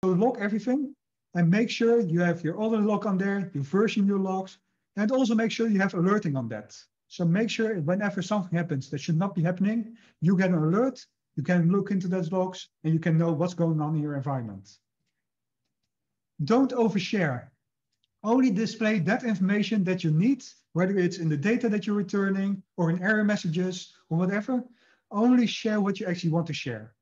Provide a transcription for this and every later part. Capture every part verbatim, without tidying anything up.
log everything and make sure you have your other log on there, you version your logs, and also make sure you have alerting on that. So make sure whenever something happens that should not be happening, you get an alert, you can look into those logs, and you can know what's going on in your environment. Don't overshare. Only display that information that you need, whether it's in the data that you're returning or in error messages or whatever. Only share what you actually want to share.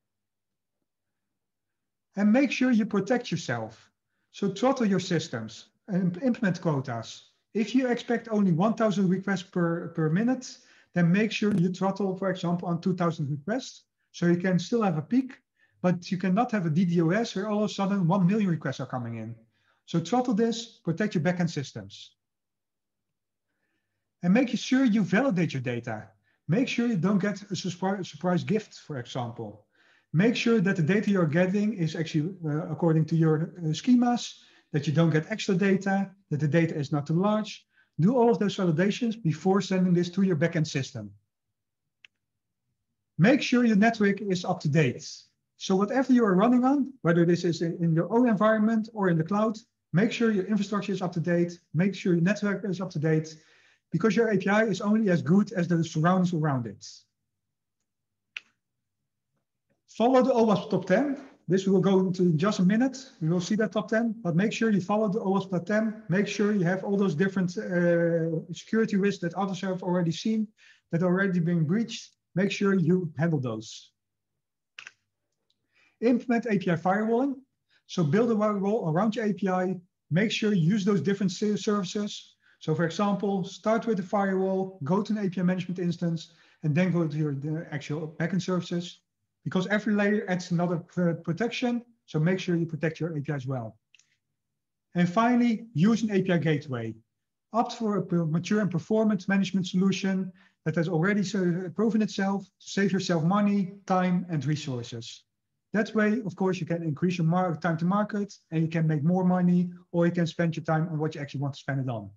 And make sure you protect yourself. So throttle your systems and implement quotas. If you expect only one thousand requests per, per minute, then make sure you throttle, for example, on two thousand requests. So you can still have a peak, but you cannot have a D DoS where all of a sudden one million requests are coming in. So throttle this, protect your backend systems. And make sure you validate your data. Make sure you don't get a surprise, surprise gift, for example. Make sure that the data you're getting is actually uh, according to your uh, schemas, that you don't get extra data, that the data is not too large. Do all of those validations before sending this to your backend system. Make sure your network is up to date. So whatever you are running on, whether this is in your own environment or in the cloud, make sure your infrastructure is up to date. Make sure your network is up to date, because your A P I is only as good as the surroundings around it. Follow the OWASP top ten. This will go into just a minute. We will see that top ten, but make sure you follow the OWASP top ten. Make sure you have all those different uh, security risks that others have already seen, that are already being breached. Make sure you handle those. Implement A P I firewalling. So build a firewall around your A P I. Make sure you use those different services. So for example, start with the firewall, go to an A P I management instance, and then go to your the actual backend services. Because every layer adds another protection, so make sure you protect your A P I as well. And finally, use an A P I gateway. Opt for a mature and performance management solution that has already proven itself to save yourself money, time, and resources. That way, of course, you can increase your time to market, and you can make more money, or you can spend your time on what you actually want to spend it on.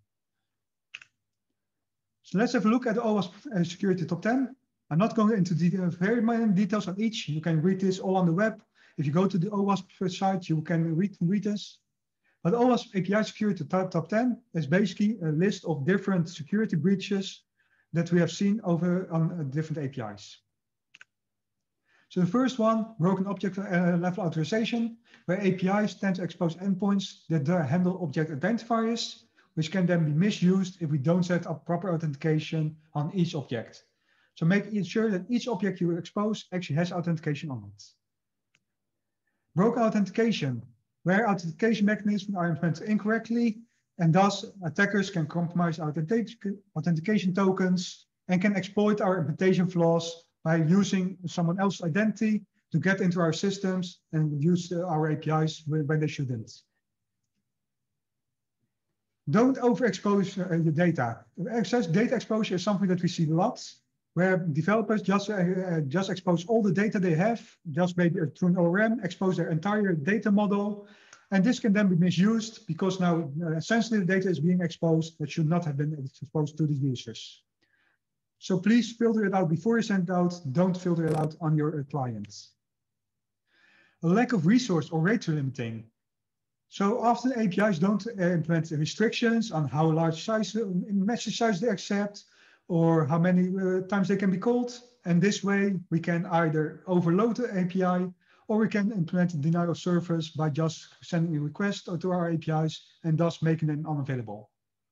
So let's have a look at the OWASP Security Top ten. I'm not going into the, very many details on each. You can read this all on the web. If you go to the OWASP site, you can read, read this. But OWASP A P I Security Top, top ten is basically a list of different security breaches that we have seen over on different A P Is. So the first one, broken object uh, level authorization, where A P Is tend to expose endpoints that handle object identifiers, which can then be misused if we don't set up proper authentication on each object. So make sure that each object you expose actually has authentication on it. Broken authentication, where authentication mechanisms are implemented incorrectly, and thus attackers can compromise authentication tokens and can exploit our implementation flaws by using someone else's identity to get into our systems and use our A P Is when they shouldn't. Don't overexpose your data. Excess data exposure is something that we see a lot, where developers just, uh, just expose all the data they have, just maybe through an O R M, expose their entire data model. And this can then be misused because now uh, sensitive data is being exposed that should not have been exposed to the users. So please filter it out before you send it out. Don't filter it out on your clients. A lack of resource or rate limiting. So often A P Is don't uh, implement restrictions on how large size, uh, message size they accept, or how many uh, times they can be called. And this way, we can either overload the A P I, or we can implement denial of service by just sending a request to our A P Is and thus making them unavailable.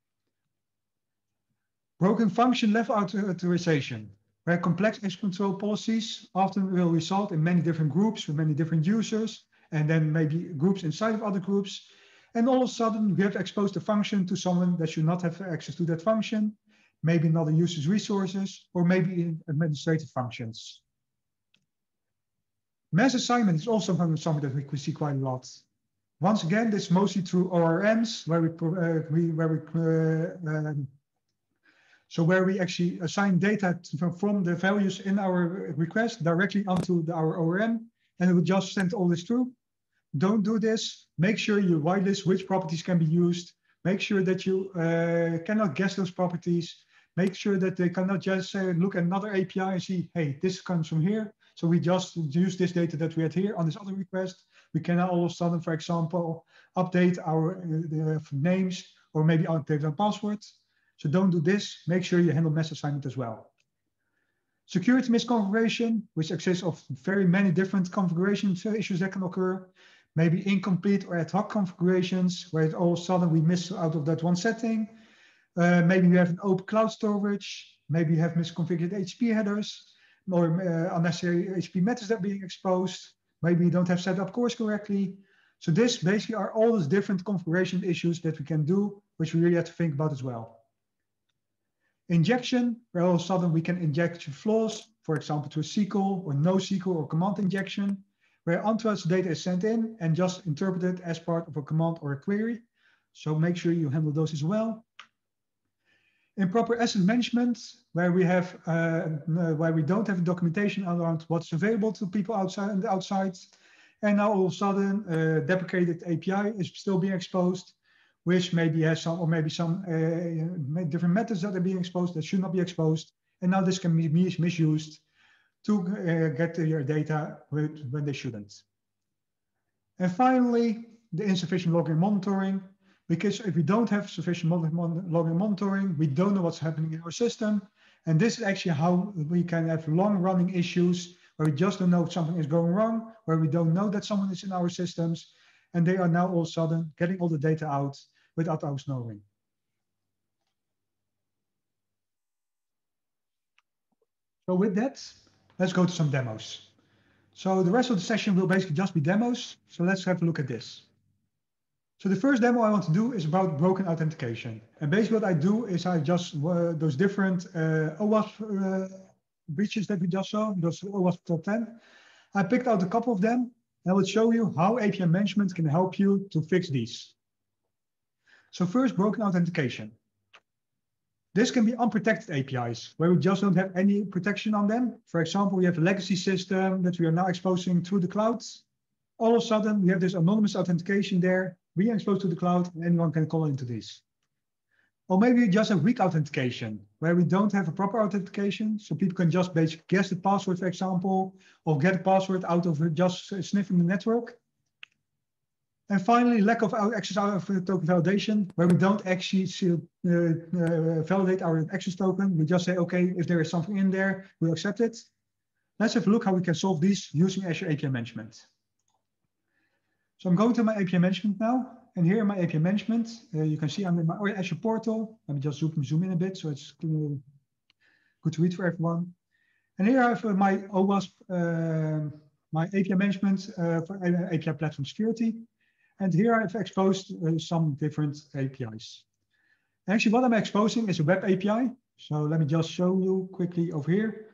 Broken function level authorization, where complex access control policies often will result in many different groups with many different users, and then maybe groups inside of other groups. And all of a sudden, we have exposed a function to someone that should not have access to that function, maybe another user's resources, or maybe administrative functions. Mass assignment is also something that we see quite a lot. Once again, this is mostly through O R Ms, where we, uh, we, where we uh, um, so where we actually assign data to, from the values in our request directly onto the, our O R M, and it will just send all this through. Don't do this. Make sure you whitelist which properties can be used. Make sure that you uh, cannot guess those properties. Make sure that they cannot just say, look at another A P I and see, hey, this comes from here. So we just use this data that we had here on this other request, We can now all of a sudden, for example, update our uh, names or maybe update our password. So don't do this. Make sure you handle mass assignment as well. Security misconfiguration, which exists of very many different configuration issues that can occur. Maybe incomplete or ad hoc configurations where all of a sudden we miss out of that one setting. Uh, maybe you have an open cloud storage. Maybe you have misconfigured H T T P headers or uh, unnecessary H T T P methods that are being exposed. Maybe you don't have set up cores correctly. So this basically are all those different configuration issues that we can do, which we really have to think about as well. Injection, where all of a sudden we can inject flaws, for example, to a S Q L or NoSQL or command injection, where unauthorized data is sent in and just interpreted as part of a command or a query. So make sure you handle those as well. Improper asset management, where we have uh, where we don't have documentation around what's available to people outside and outside, and now all of a sudden uh, deprecated A P I is still being exposed, which maybe has some or maybe some uh, different methods that are being exposed that should not be exposed, and now this can be mis misused to uh, get to your data when they shouldn't. And finally, the insufficient logging monitoring. Because if we don't have sufficient logging monitoring, we don't know what's happening in our system. And this is actually how we can have long-running issues where we just don't know if something is going wrong, where we don't know that someone is in our systems, and they are now all of a sudden getting all the data out without us knowing. So with that, let's go to some demos. So the rest of the session will basically just be demos. So let's have a look at this. So the first demo I want to do is about broken authentication. And basically what I do is I just, uh, those different uh, OWASP uh, breaches that we just saw, those OWASP top ten, I picked out a couple of them and I will show you how A P I management can help you to fix these. So first, broken authentication. This can be unprotected A P Is, where we just don't have any protection on them. For example, we have a legacy system that we are now exposing through the clouds. All of a sudden, we have this anonymous authentication there, being exposed to the cloud, and anyone can call into these. Or maybe we just have weak authentication, where we don't have a proper authentication, so people can just basically guess the password, for example, or get a password out of just sniffing the network. And finally, lack of access out of token validation, where we don't actually see, uh, uh, validate our access token. We just say, okay, if there is something in there, we'll accept it. Let's have a look how we can solve these using Azure A P I Management. So I'm going to my A P I Management now. And here in my A P I Management, uh, you can see I'm in my Azure portal. Let me just zoom, zoom in a bit so it's good to read for everyone. And here I have uh, my OWASP, uh, my A P I Management uh, for A P I Platform Security. And here I've exposed uh, some different A P Is. Actually, what I'm exposing is a web A P I. So let me just show you quickly over here.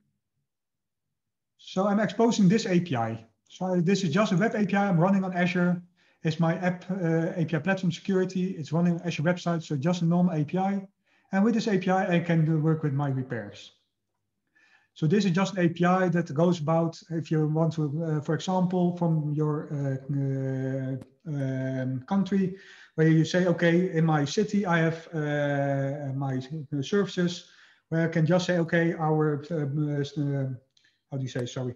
So I'm exposing this A P I. So this is just a web A P I I'm running on Azure. It's my app uh, A P I Platform Security. It's running on Azure website, so just a normal A P I. And with this A P I, I can do work with my repairs. So this is just an A P I that goes about if you want to, uh, for example, from your uh, uh, um, country, where you say, okay, in my city, I have uh, my services, where I can just say, okay, our, uh, uh, how do you say, sorry,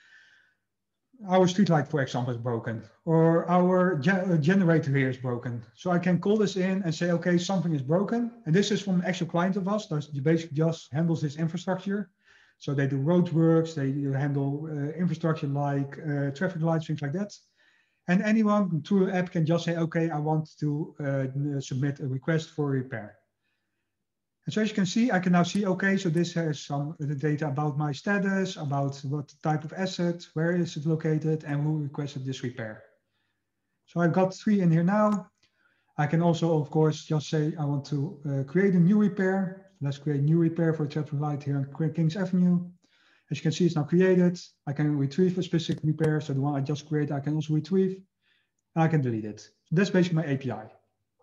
our streetlight, for example, is broken, or our ge generator here is broken. So I can call this in and say, okay, something is broken. And this is from an actual client of us that basically just handles this infrastructure. So they do roadworks, they handle uh, infrastructure like uh, traffic lights, things like that. And anyone through an app can just say, okay, I want to uh, submit a request for repair. And so as you can see, I can now see, okay, so this has some data about my status, about what type of asset, where is it located, and who requested this repair. So I've got three in here now. I can also, of course, just say I want to uh, create a new repair. Let's create a new repair for traffic light here on Kings Avenue. As you can see, it's now created. I can retrieve a specific repair. So the one I just created, I can also retrieve. And I can delete it. So that's basically my A P I.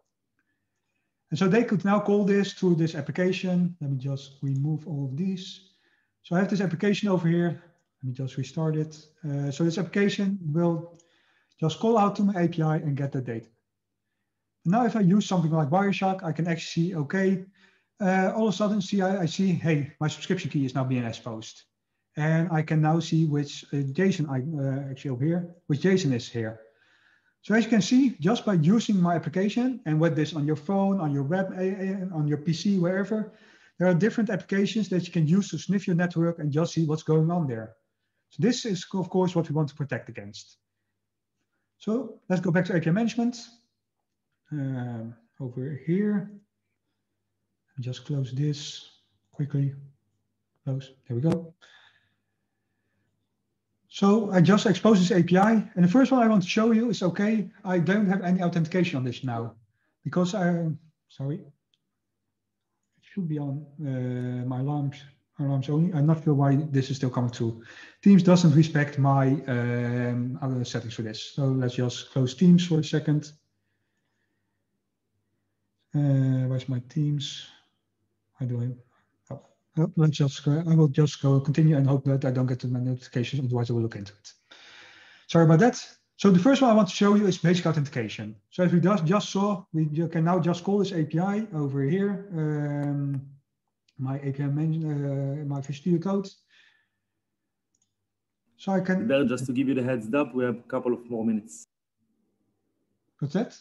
And so they could now call this to this application. Let me just remove all of these. So I have this application over here. Let me just restart it. Uh, so this application will just call out to my A P I and get the data. And now if I use something like Wireshark, I can actually see, okay, uh, all of a sudden see, I, I see, hey, my subscription key is now being exposed. And I can now see which uh, JSON I uh, actually over here, which JSON is here. So as you can see, just by using my application, and with this on your phone, on your web, on your P C, wherever, there are different applications that you can use to sniff your network and just see what's going on there. So this is, of course, what we want to protect against. So let's go back to A P I management. Um, over here, just close this quickly. Close, there we go. So I just exposed this A P I, and the first one I want to show you is, okay, I don't have any authentication on this now, because I, sorry, it should be on uh, my alarms, alarms only. I'm not sure why this is still coming through. Teams doesn't respect my um, other settings for this. So let's just close Teams for a second. Uh, where's my Teams? How do I? Oh, oh, let's just. Uh, I will just go continue and hope that I don't get to my notifications. Otherwise, I will look into it. Sorry about that. So the first one I want to show you is basic authentication. So as we just just saw, we can now just call this A P I over here. Um, my A P I uh, my Visual Studio Code. So I can. There, just to give you the heads up, we have a couple of more minutes. What's that?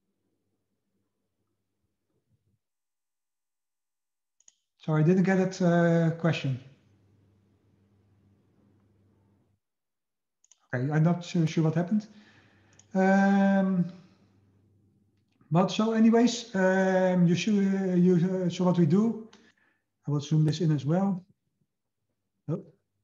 Sorry, I didn't get that uh, question. Okay, I'm not sure, sure what happened. Um, but so anyways, um, you should, uh, you, uh, so what we do, I will zoom this in as well. Oh.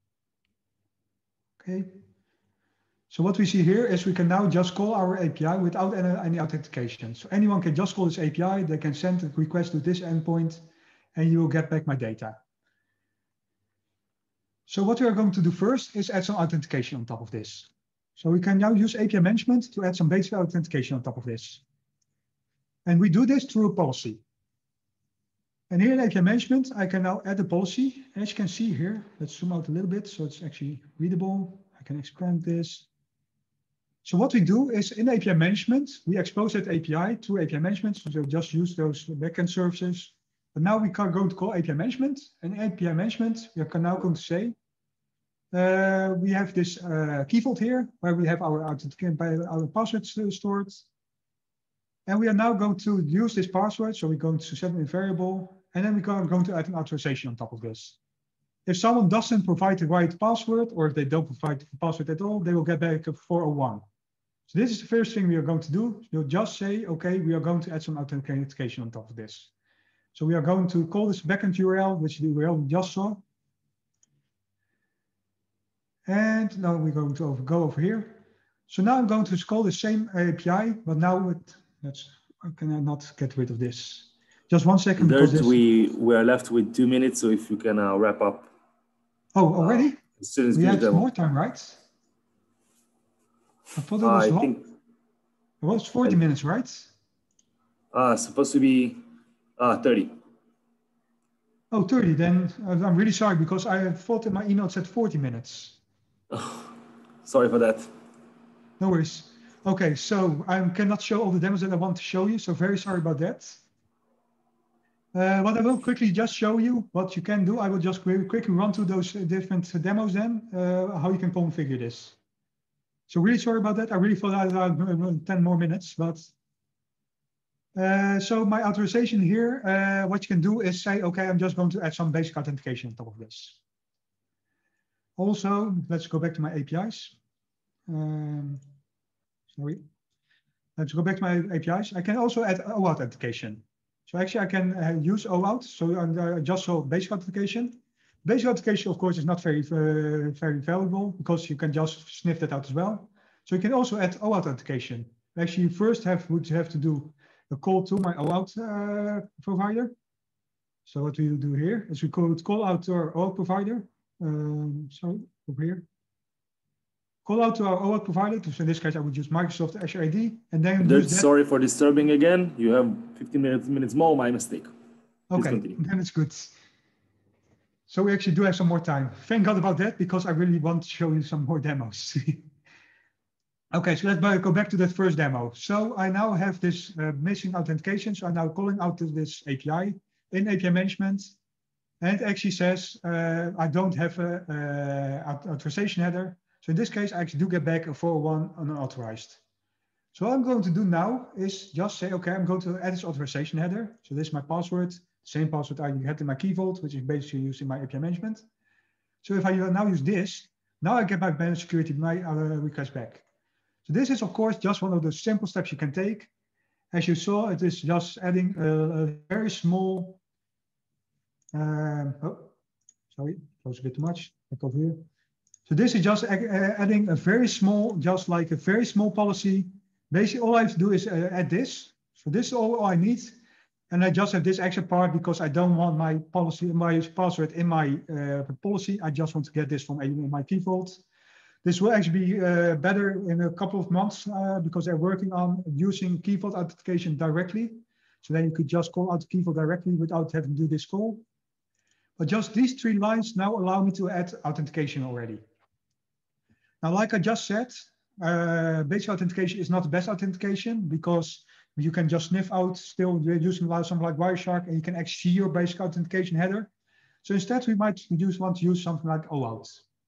Okay. So what we see here is we can now just call our A P I without any, any authentication. So anyone can just call this A P I, they can send a request to this endpoint, and you will get back my data. So what we are going to do first is add some authentication on top of this. So we can now use A P I management to add some basic authentication on top of this. And we do this through a policy. And here in A P I management, I can now add a policy. As you can see here, let's zoom out a little bit so it's actually readable. I can expand this. So what we do is in A P I management, we expose that A P I to A P I management. So just use those backend services. But now we are going to call A P I management. And A P I management, we are now going to say, uh, we have this uh, key vault here where we have our authentication by our passwords stored. And we are now going to use this password. So we're going to set a variable, and then we're going to add an authorization on top of this. If someone doesn't provide the right password, or if they don't provide the password at all, they will get back a four oh one. So this is the first thing we are going to do. You'll just say, okay, we are going to add some authentication on top of this. So we are going to call this backend U R L, which the U R L we just saw. And now we're going to over, go over here. So now I'm going to call the same A P I, but now with, let's, I cannot get rid of this. Just one second. Dirt, this... we, we are left with two minutes, so if you can uh, wrap up. Oh, already? Uh, as soon as we had demo. more time, right? I thought it uh, was I long. think it was forty I, minutes, right? Uh, supposed to be uh, thirty. Oh, thirty, then I'm really sorry because I thought in my email it said forty minutes. Oh, sorry for that. No worries. Okay, so I cannot show all the demos that I want to show you, so very sorry about that. Uh, what I will quickly just show you what you can do. I will just quickly run through those different demos then, uh, how you can configure this. So really sorry about that. I really thought I had ten more minutes, but uh, so my authorization here, uh, what you can do is say, okay, I'm just going to add some basic authentication on top of this. Also, let's go back to my A P Is. Um, sorry. Let's go back to my A P Is. I can also add OAuth authentication. So actually I can uh, use OAuth. So I uh, just saw basic authentication. Basic authentication, of course, is not very, uh, very valuable because you can just sniff that out as well. So you can also add OAuth authentication. Actually, you first have would have to do a call to my OAuth uh, provider. So what we will do here is we call, call out to our OAuth provider. Um, sorry, over here. Call out to our OAuth provider. So in this case, I would use Microsoft Azure A D, and then Dirt, use that. Sorry for disturbing again. You have fifteen minutes, minutes more. My mistake. Please okay, continue. Then it's good. So we actually do have some more time. Thank God about that, because I really want to show you some more demos. Okay, so let's go back to that first demo. So I now have this uh, missing authentication. So I'm now calling out to this A P I in A P I management. And it actually says, uh, I don't have a, a authorization header. So in this case, I actually do get back a four oh one unauthorized. So what I'm going to do now is just say, okay, I'm going to add this authorization header. So this is my password, same password I had in my Key Vault, which is basically used in my A P I management. So if I now use this, now I get my managed security, my uh, request back. So this is, of course, just one of the simple steps you can take. As you saw, it is just adding a, a very small, um, oh, sorry, close a bit too much, back over here. So this is just adding a very small, just like a very small policy. Basically, all I have to do is uh, add this. So this is all I need. And I just have this extra part because I don't want my policy, my password in my uh, policy. I just want to get this from a, my Key Vault. This will actually be uh, better in a couple of months uh, because they're working on using Key Vault authentication directly. So then you could just call out Key Vault directly without having to do this call. But just these three lines now allow me to add authentication already. Now, like I just said, uh, basic authentication is not the best authentication because you can just sniff out still using something like Wireshark and you can actually see your basic authentication header. So instead, we might use, want to use something like OAuth.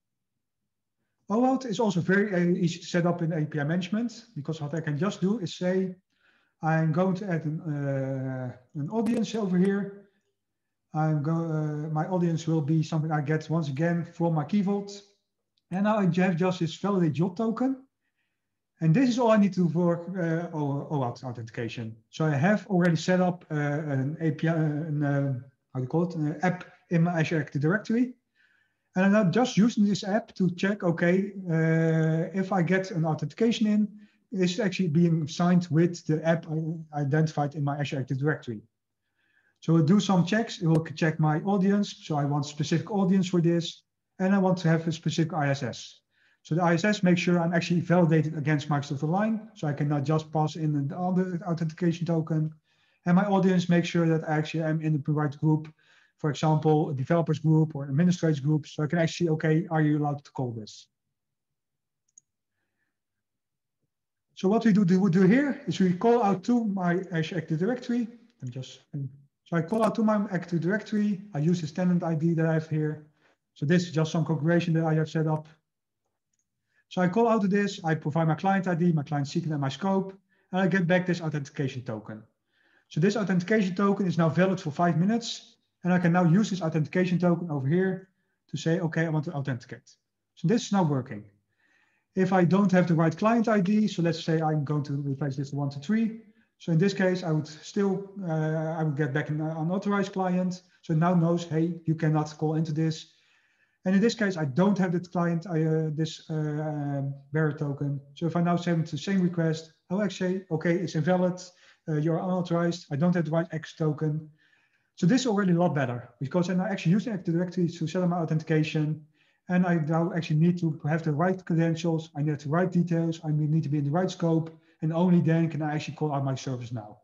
OAuth is also very uh, easy to set up in A P I management because what I can just do is say, I'm going to add an, uh, an audience over here. I'm go, uh, my audience will be something I get once again from my Key Vault. And now I have just this validate job token. And this is all I need to do for uh, OAuth authentication. So I have already set up uh, an A P I, an, uh, how do you call it, an app in my Azure Active Directory. And I'm now just using this app to check, okay, uh, if I get an authentication in, it's actually being signed with the app I identified in my Azure Active Directory. So we'll do some checks. It will check my audience. So I want specific audience for this. And I want to have a specific I S S. So the I S S makes sure I'm actually validated against Microsoft Align. So I can not just pass in the other authentication token. And my audience makes sure that I actually am in the right group. For example, a developers group or administrators group. So I can actually, okay, are you allowed to call this? So what we do, do, do here is we call out to my Azure Active Directory. And just, so I call out to my Active Directory. I use this tenant I D that I have here. So this is just some configuration that I have set up. So I call out to this, I provide my client I D, my client secret, and my scope, and I get back this authentication token. So this authentication token is now valid for five minutes, and I can now use this authentication token over here to say, okay, I want to authenticate. So this is now working. If I don't have the right client I D, so let's say I'm going to replace this to one, two, three. So in this case, I would still, uh, I would get back an unauthorized client. So it now knows, hey, you cannot call into this. And in this case, I don't have this client, I, uh, this uh, bearer token. So if I now send the same request, I'll actually say, okay, it's invalid. Uh, you're unauthorized. I don't have the right X token. So this is already a lot better because I'm actually using Active Directory to set up my authentication. And I now actually need to have the right credentials. I need the right details. I need to be in the right scope. And only then can I actually call out my service now.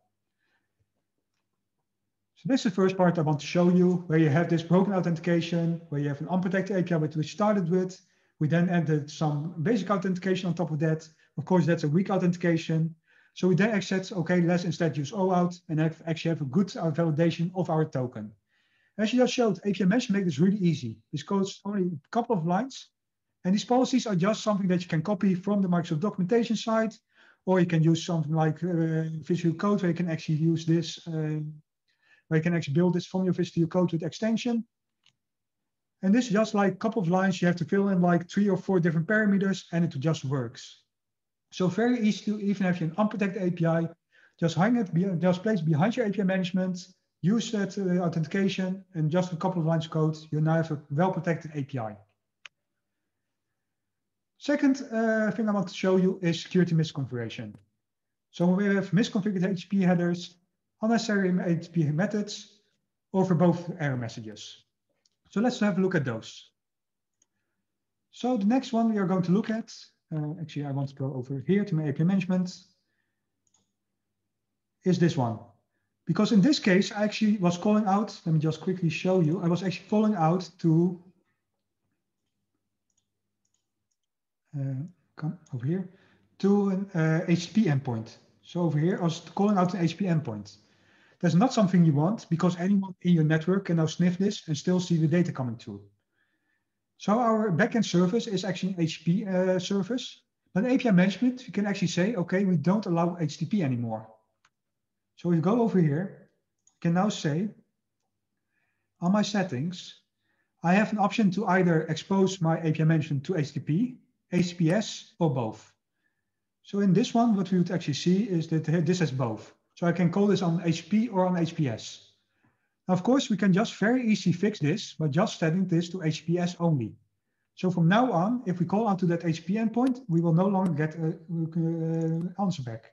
So this is the first part I want to show you, where you have this broken authentication, where you have an unprotected A P I which we started with. We then added some basic authentication on top of that. Of course, that's a weak authentication. So we then actually said, okay, let's instead use OAuth and have, actually have a good validation of our token. As you just showed, A P I management makes this really easy. This codes only a couple of lines. And these policies are just something that you can copy from the Microsoft documentation site, or you can use something like uh, Visual Code, where you can actually use this uh, where you can actually build this from your Visual Code with extension. And this is just like a couple of lines. You have to fill in like three or four different parameters and it just works. So very easy to even have an unprotected A P I, just hang it, just place it behind your A P I management, use that uh, authentication, and just a couple of lines of code, you now have a well-protected A P I. Second uh, thing I want to show you is security misconfiguration. So we have misconfigured H T T P headers, unnecessary H T T P methods, or for both error messages. So let's have a look at those. So the next one we are going to look at, uh, actually I want to go over here to my A P I management, is this one. Because in this case, I actually was calling out, let me just quickly show you, I was actually calling out to, uh, come over here, to an uh, H T T P endpoint. So over here, I was calling out an H T T P endpoint. That's not something you want because anyone in your network can now sniff this and still see the data coming through. So our backend service is actually an H T T P uh, service, But A P I management, you can actually say, okay, we don't allow H T T P anymore. So you go over here, you can now say, on my settings, I have an option to either expose my A P I management to H T T P, H T T P S, or both. So in this one, what we would actually see is that this has both. So I can call this on H T T P or on H T T P S. Now, of course, we can just very easily fix this by just setting this to H T T P S only. So from now on, if we call out to that H T T P endpoint, we will no longer get an answer back.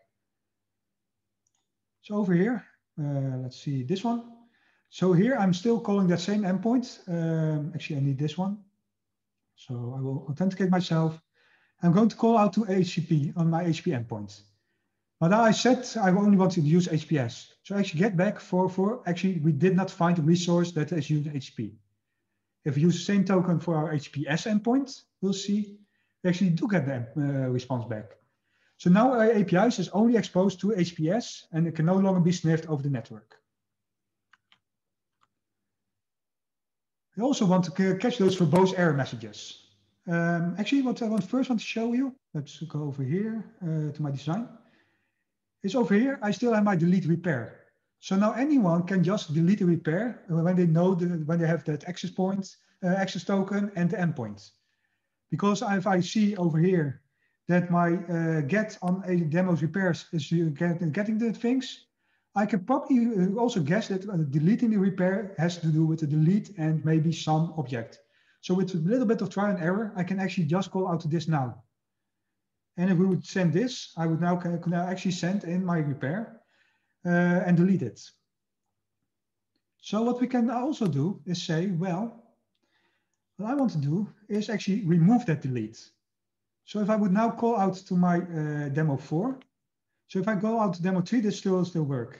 So over here, uh, let's see this one. So here I'm still calling that same endpoint. Um, actually, I need this one. So I will authenticate myself. I'm going to call out to H T T P on my H T T P endpoint. But now I said I only want to use H T T P S. So actually get back for, for actually, we did not find a resource that is using H T T P. If we use the same token for our H T T P S endpoint, we'll see we actually do get the uh, response back. So now our A P Is is only exposed to H T T P S and it can no longer be sniffed over the network. We also want to catch those verbose error messages. Um, actually, what I want first want to show you, let's go over here uh, to my design. Is over here, I still have my delete repair. So now anyone can just delete a repair when they know the, when they have that access point, uh, access token and the endpoint. Because if I see over here that my uh, get on a demo's repairs is get, getting the things, I can probably also guess that uh, deleting the repair has to do with the delete and maybe some object. So with a little bit of trial and error, I can actually just call out to this now. And if we would send this, I would now, can now actually send in my repair uh, and delete it. So what we can also do is say, well, what I want to do is actually remove that delete. So if I would now call out to my uh, demo four, so if I go out to demo three, this still still work.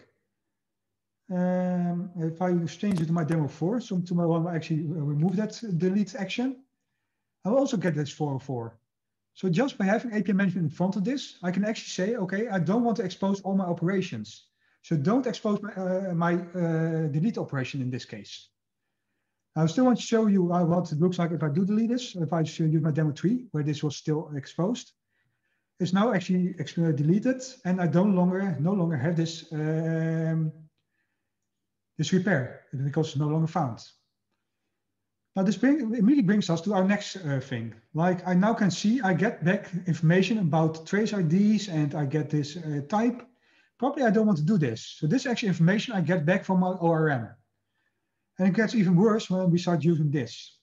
Um, if I change it to my demo four, so to my one, I actually remove that delete action, I will also get this four oh four. So just by having A P I management in front of this, I can actually say, okay, I don't want to expose all my operations. So don't expose my, uh, my uh, delete operation in this case. I still want to show you uh, what it looks like if I do delete this. If I use my demo three, where this was still exposed, it's now actually deleted, and I don't longer no longer have this um, this repair because it's no longer found. Now this bring, immediately brings us to our next uh, thing. Like I now can see I get back information about trace I Ds and I get this uh, type. Probably I don't want to do this. So this actually information I get back from my O R M. And it gets even worse when we start using this.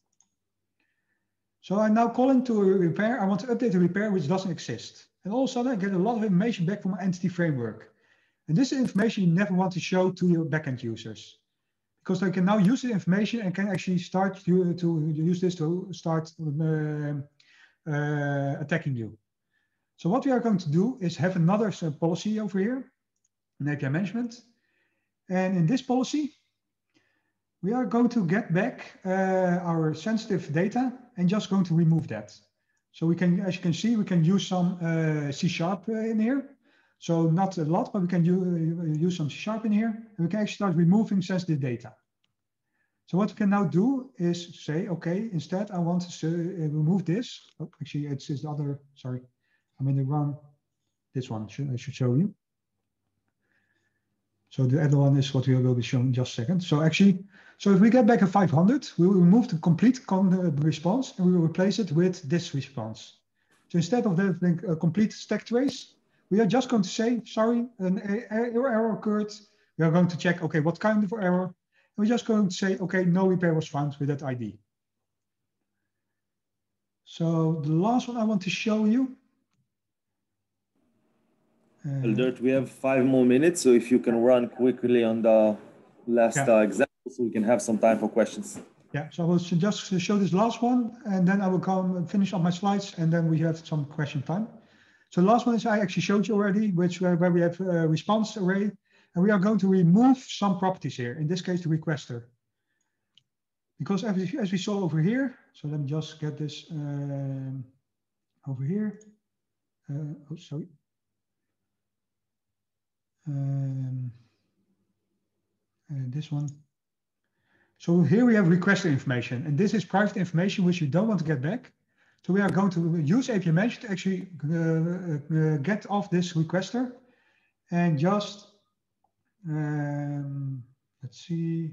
So I'm now calling to a repair. I want to update a repair which doesn't exist. And all of a sudden I get a lot of information back from my entity framework. And this is information you never want to show to your backend users, because they can now use the information and can actually start to, to use this to start uh, uh, attacking you. So what we are going to do is have another uh, policy over here, an A P I management. And in this policy, we are going to get back uh, our sensitive data and just going to remove that. So we can, as you can see, we can use some uh, C sharp uh, in here. So not a lot, but we can use, use some C sharp in here. And we can actually start removing sensitive data. So what we can now do is say, okay, instead I want to uh, remove this. Oh, actually, it's this other, sorry, I'm in the wrong, this one should, I should show you. So the other one is what we will be showing in just a second. So actually, so if we get back a five hundred, we will remove the complete response and we will replace it with this response. So instead of having a complete stack trace, we are just going to say, sorry, an error occurred. We are going to check, okay, what kind of error? And we're just going to say, okay, no repair was found with that I D. So the last one I want to show you. Uh, Dirt, we have five more minutes, so if you can run quickly on the last yeah. uh, example, so we can have some time for questions. Yeah, so I will just show this last one, and then I will come and finish up my slides, and then we have some question time. So the last one is I actually showed you already, which where, where we have a response array, and we are going to remove some properties here, in this case, the requester. Because as we, as we saw over here, so let me just get this um, over here. Uh, oh, sorry. Um, uh, this one. So here we have requester information, and this is private information which you don't want to get back. So we are going to use A P I Management to actually uh, uh, get off this requester and just, um, let's see.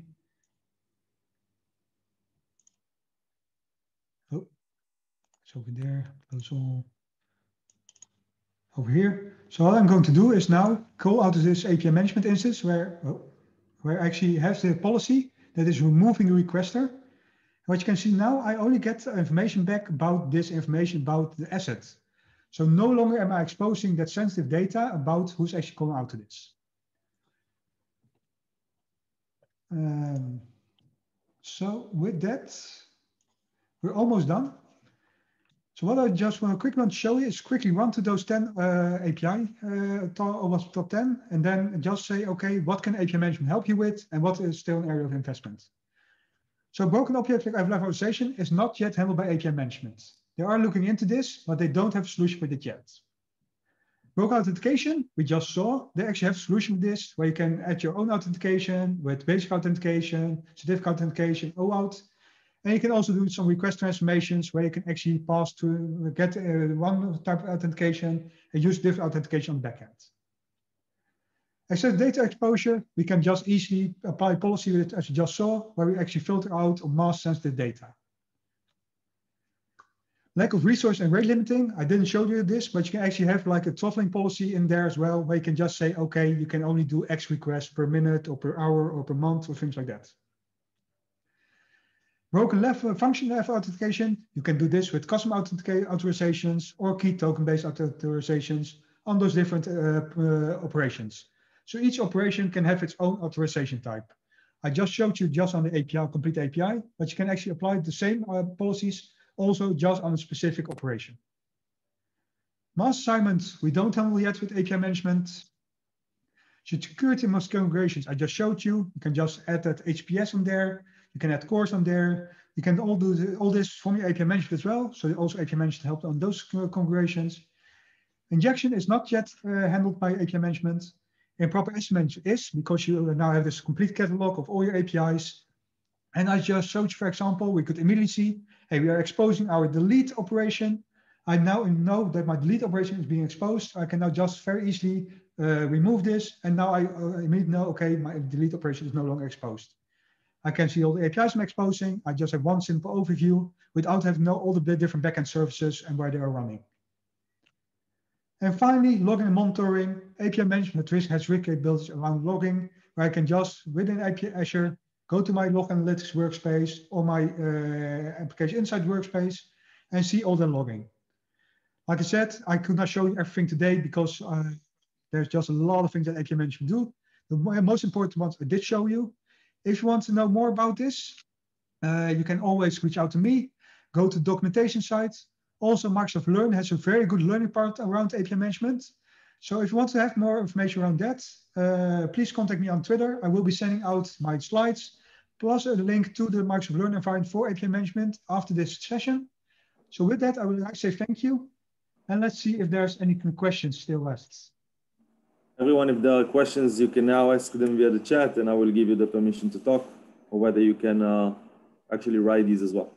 Oh, it's over there. That's all over here. So all I'm going to do is now call out of this A P I Management instance where, oh, where I actually have the policy that is removing the requester. What you can see now, I only get information back about this information about the asset. So no longer am I exposing that sensitive data about who's actually calling out to this. Um, so with that, we're almost done. So what I just want to quickly want to show you is quickly run to those ten uh, A P I, uh, OWASP top ten, and then just say, okay, what can A P I management help you with, and what is still an area of investment? So broken object levelization is not yet handled by A P I management. They are looking into this, but they don't have a solution for it yet. Broken authentication, we just saw, they actually have a solution for this, where you can add your own authentication with basic authentication, certificate authentication, OAuth. And you can also do some request transformations where you can actually pass to get uh, one type of authentication and use different authentication on the backend. Access data exposure, we can just easily apply policy with it, as you just saw, where we actually filter out or mask sensitive data. Lack of resource and rate limiting, I didn't show you this, but you can actually have like a throttling policy in there as well, where you can just say, okay, you can only do X requests per minute or per hour or per month or things like that. Broken level function level authentication, you can do this with custom authorizations or key token-based authorizations on those different uh, uh, operations. So each operation can have its own authorization type. I just showed you just on the A P I, complete A P I, but you can actually apply the same uh, policies also just on a specific operation. Mass assignment, we don't handle yet with A P I management. Security mask configurations, I just showed you. You can just add that H P S on there. You can add cores on there. You can all do the, all this from your A P I management as well. So also A P I management helped on those configurations. Injection is not yet uh, handled by A P I management. Improper asset management is, because you now have this complete catalog of all your A P Is. And I just showed you, for example, we could immediately see, hey, we are exposing our delete operation. I now know that my delete operation is being exposed. I can now just very easily uh, remove this. And now I uh, immediately know, okay, my delete operation is no longer exposed. I can see all the A P Is I'm exposing. I just have one simple overview without having to know all the different backend services and where they are running. And finally, logging and monitoring. A P I management has rich capabilities around logging, where I can just, within A P I Azure, go to my log analytics workspace or my uh, application insight workspace and see all the logging. Like I said, I could not show you everything today because uh, there's just a lot of things that A P I management do. The most important ones I did show you. If you want to know more about this, uh, you can always reach out to me, go to the documentation site. Also, Microsoft Learn has a very good learning part around A P I management. So if you want to have more information around that, uh, please contact me on Twitter. I will be sending out my slides, plus a link to the Microsoft Learn environment for A P I management after this session. So with that, I would like to say thank you. And let's see if there's any questions still left. Everyone, if there are questions, you can now ask them via the chat and I will give you the permission to talk, or whether you can uh, actually write these as well.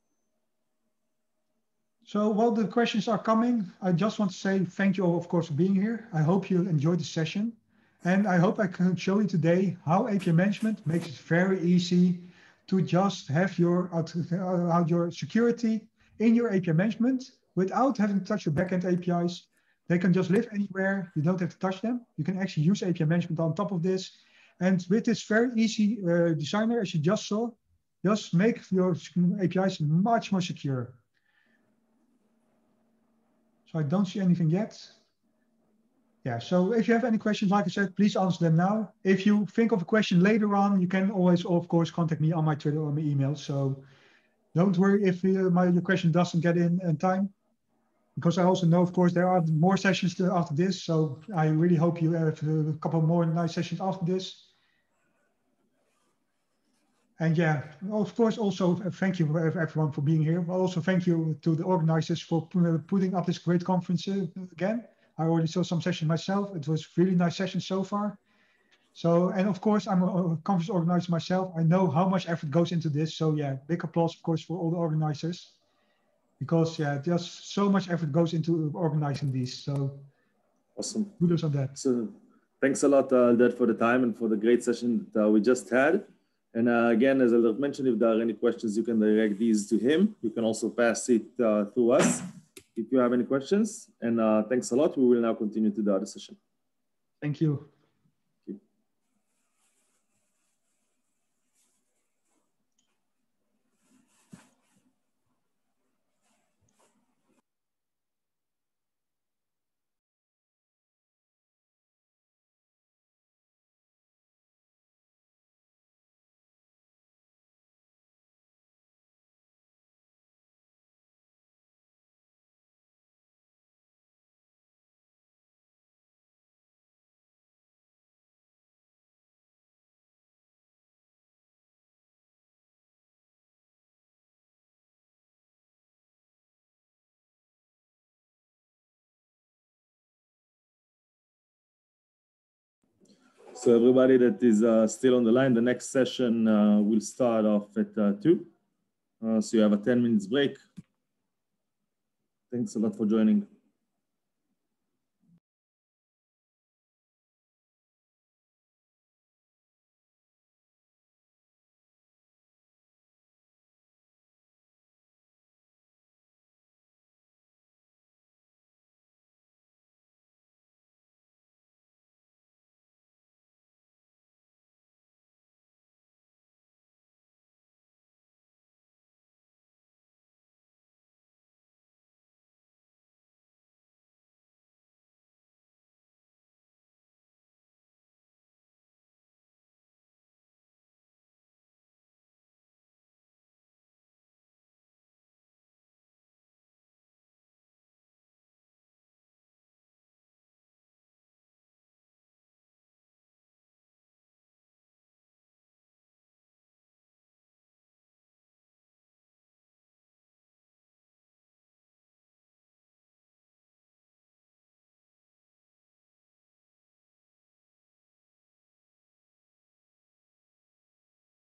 So while the questions are coming, I just want to say thank you all, of course, for being here. I hope you enjoyed the session. And I hope I can show you today how A P I management makes it very easy to just have your, uh, your security in your A P I management without having to touch your backend A P Is. They can just live anywhere. You don't have to touch them. You can actually use A P I management on top of this. And with this very easy uh, designer, as you just saw, just make your A P Is much more secure. So I don't see anything yet. Yeah, so if you have any questions, like I said, please answer them now. If you think of a question later on, you can always, of course, contact me on my Twitter or my email. So don't worry if uh, my your question doesn't get in in time, because I also know, of course, there are more sessions after this. So I really hope you have a couple more nice sessions after this. And yeah, of course, also thank you everyone for being here. But also thank you to the organizers for putting up this great conference again. I already saw some sessions myself. It was really nice session so far. So, and of course, I'm a conference organizer myself. I know how much effort goes into this. So yeah, big applause, of course, for all the organizers. because yeah, just so much effort goes into organizing these. So awesome. kudos on that. So thanks a lot, uh, Eldad, for the time and for the great session that uh, we just had. And uh, again, as I mentioned, if there are any questions, you can direct these to him. You can also pass it uh, through us if you have any questions. And uh, thanks a lot. We will now continue to the other session. Thank you. So everybody that is uh, still on the line, the next session uh, will start off at uh, two. Uh, so you have a ten minutes break. Thanks a lot for joining.